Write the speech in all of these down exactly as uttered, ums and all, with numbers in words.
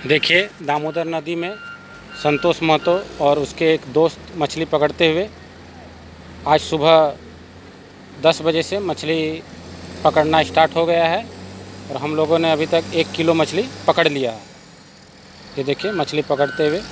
देखिए दामोदर नदी में संतोष महतो और उसके एक दोस्त मछली पकड़ते हुए आज सुबह दस बजे से मछली पकड़ना स्टार्ट हो गया है और हम लोगों ने अभी तक एक किलो मछली पकड़ लिया है। ये देखिए मछली पकड़ते हुए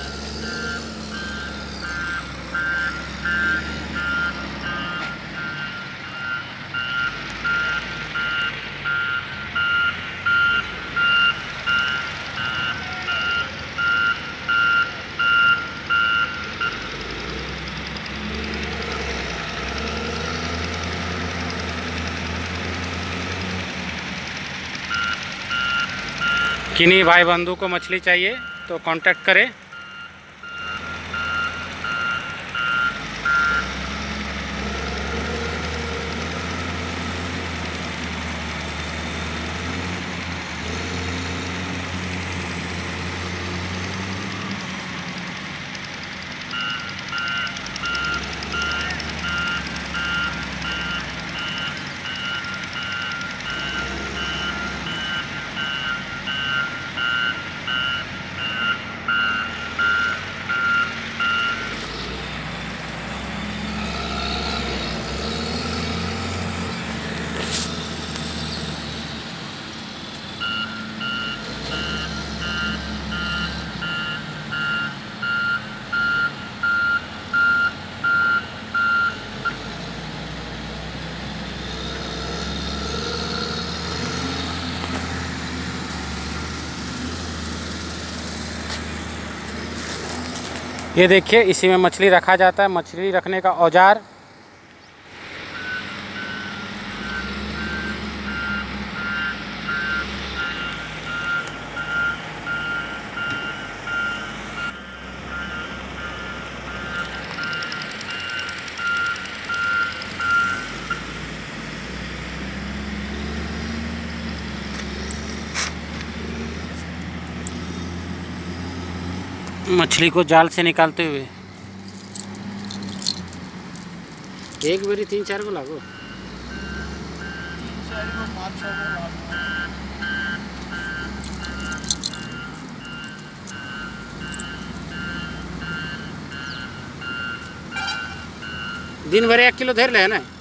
किन्हीं भाई बंधु को मछली चाहिए तो कांटेक्ट करें। ये देखिए इसी में मछली रखा जाता है, मछली रखने का औजार। मछली को जाल से निकालते हुए एक बारी तीन चार को लागो दिन भर एक किलो धर ले है ना।